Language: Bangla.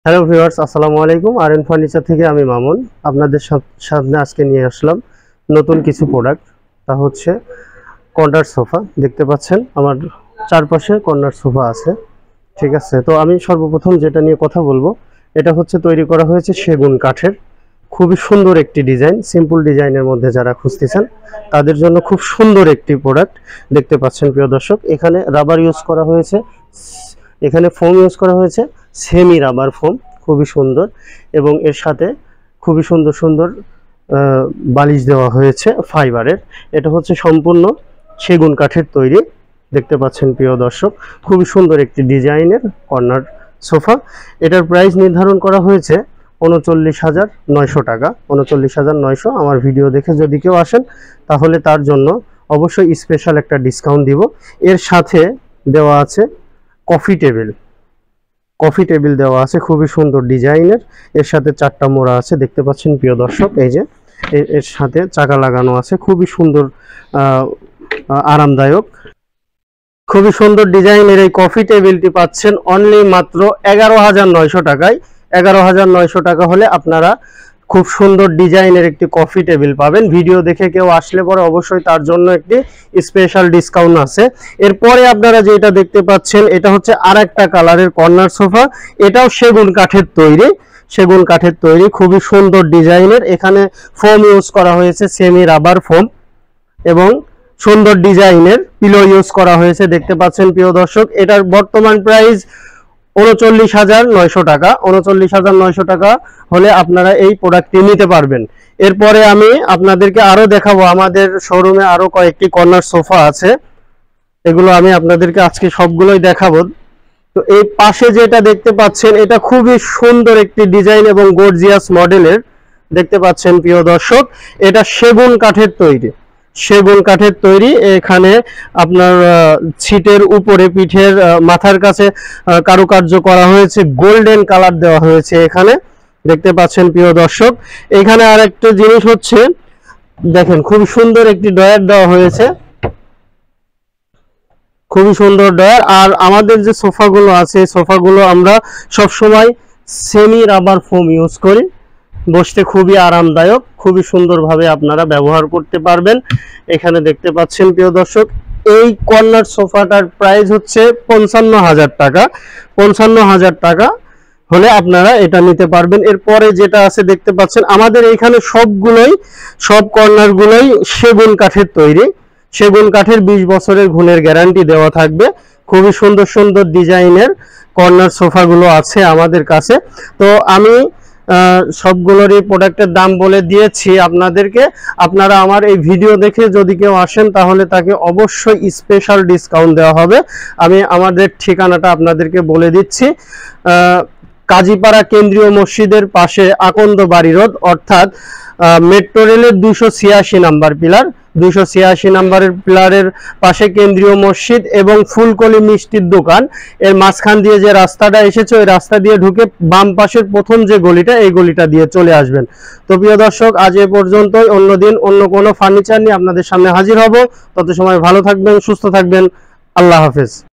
হ্যালো ভিউয়ার্স, আসসালামু আলাইকুম। আরএন ফার্নিচার থেকে আমি মামুন আপনাদের সামনে আজকে নিয়ে আসলাম নতুন কিছু প্রোডাক্ট। তা হচ্ছে কর্নার সোফা। দেখতে পাচ্ছেন আমার চারপাশে কর্নার সোফা আছে, ঠিক আছে। তো আমি সর্বপ্রথম যেটা নিয়ে কথা বলবো, এটা হচ্ছে তৈরি করা হয়েছে সেগুন কাঠের। খুবই সুন্দর একটি ডিজাইন, সিম্পল ডিজাইনের মধ্যে যারা খুঁজতেছেন তাদের জন্য খুব সুন্দর একটি প্রোডাক্ট। দেখতে পাচ্ছেন প্রিয় দর্শক, এখানে রাবার ইউজ করা হয়েছে, এখানে ফোম ইউজ করা হয়েছে, সেমি রাবার ফোম, খুবই সুন্দর। এবং এর সাথে খুবই সুন্দর সুন্দর বালিশ দেওয়া হয়েছে ফাইবারের। এটা হচ্ছে সম্পূর্ণ সেগুন কাঠের তৈরি। দেখতে পাচ্ছেন প্রিয় দর্শক, খুবই সুন্দর একটি ডিজাইনের কর্নার সোফা। এটার প্রাইস নির্ধারণ করা হয়েছে 39,900 টাকা। 39,900। আমার ভিডিও দেখে যদি কেউ আসেন তাহলে তার জন্য অবশ্যই স্পেশাল একটা ডিসকাউন্ট দিব। এর সাথে দেওয়া আছে কফি টেবিল দেওয়া আছে, খুবই সুন্দর ডিজাইনের। এর সাথে 4টা মোড়া আছে, দেখতে পাচ্ছেন প্রিয় দর্শক। এই যে এর সাথে চাকা লাগানো আছে, খুবই সুন্দর আরামদায়ক, খুবই সুন্দর ডিজাইনের এই কফি টেবিলটি পাচ্ছেন অনলি মাত্র 11,900 টাকায়। 11,900 টাকা হলে আপনারা খুব সুন্দর ডিজাইনের একটি কফি টেবিল পাবেন। ভিডিও দেখে কেউ আসলে পরে অবশ্যই তার জন্য একটি স্পেশাল ডিসকাউন্ট আছে। এরপরে আপনারা যেটা দেখতে পাচ্ছেন, এটা হচ্ছে আরেকটা কালারের কর্নার সোফা। এটাও সেগুন কাঠের তৈরি, খুবই সুন্দর ডিজাইনের। এখানে ফোম ইউজ করা হয়েছে, সেমি রাবার ফোম, এবং সুন্দর ডিজাইনের পিলো ইউজ করা হয়েছে। দেখতে পাচ্ছেন প্রিয় দর্শক, এটার বর্তমান প্রাইস 39,900 টাকা। 39,900 টাকা হলে আপনারা এই প্রোডাক্টটি নিতে পারবেন। এরপরে আমি আপনাদেরকে আরো দেখাবো, আমাদের শোরুমে আরো কয়েকটি কর্নার সোফা আছে, এগুলো আমি আপনাদেরকে আজকে সবগুলোই দেখাবো। তো এই পাশে যেটা দেখতে পাচ্ছেন, এটা খুবই সুন্দর একটি ডিজাইন এবং গর্জিয়াস মডেলের। দেখতে পাচ্ছেন প্রিয় দর্শক, এটা সেগুন কাঠের তৈরি। এখানে আপনার ছিটের উপরে পিঠের মাথার কাছে কারুকার্য করা হয়েছে, গোল্ডেন কালার দেওয়া হয়েছে এখানে। দেখতে পাচ্ছেন প্রিয় দর্শক, এখানে আরেকটা জিনিস হচ্ছে, দেখেন খুব সুন্দর একটি ডয়ার দেওয়া হয়েছে, খুবই সুন্দর ডয়ার। আর আমাদের যে সোফাগুলো আছে, সোফাগুলো আমরা সবসময় সেমি রাবার ফোম ইউজ করি, বসতে খুবই আরামদায়ক, খুবই সুন্দরভাবে আপনারা ব্যবহার করতে পারবেন। এখানে দেখতে পাচ্ছেন প্রিয় দর্শক, এই কর্নার সোফাটার প্রাইস হচ্ছে 55,000 টাকা। 55,000 টাকা হলে আপনারা এটা নিতে পারবেন। এরপরে যেটা আছে দেখতে পাচ্ছেন, আমাদের এখানে সব কর্নারগুলোই সেগুন কাঠের তৈরি। সেগুন কাঠের 20 বছরের গুণের গ্যারান্টি দেওয়া থাকবে। খুবই সুন্দর সুন্দর ডিজাইনের কর্নার সোফাগুলো আছে আমাদের কাছে। তো আমি সবগুলোরই প্রোডাক্টের দাম বলে দিয়েছি আপনাদেরকে। আপনারা আমার এই ভিডিও দেখে যদি কেউ আসেন তাহলে তাকে অবশ্যই স্পেশাল ডিসকাউন্ট দেওয়া হবে। আমি আমাদের ঠিকানাটা আপনাদেরকে বলে দিচ্ছি। কাজীপাড়া কেন্দ্রীয় মসজিদের পাশে আকন্দ বাড়ি রোড, অর্থাৎ মেট্রো রেলের 286 নাম্বার পিলার। 286 নাম্বারের পিলারের পাশে কেন্দ্রীয় মসজিদ এবং ফুলকলি মিষ্টির দোকান। এর মাঝখান দিয়ে যে রাস্তাটা এসেছে, ওই রাস্তা দিয়ে ঢুকে বাম পাশের প্রথম যে গলিটা, এই গলিটা দিয়ে চলে আসবেন। তো প্রিয় দর্শক, আজ এ পর্যন্তই। অন্যদিন অন্য কোনো ফার্নিচার নিয়ে আপনাদের সামনে হাজির হব। তত সময় ভালো থাকবেন, সুস্থ থাকবেন। আল্লাহ হাফেজ।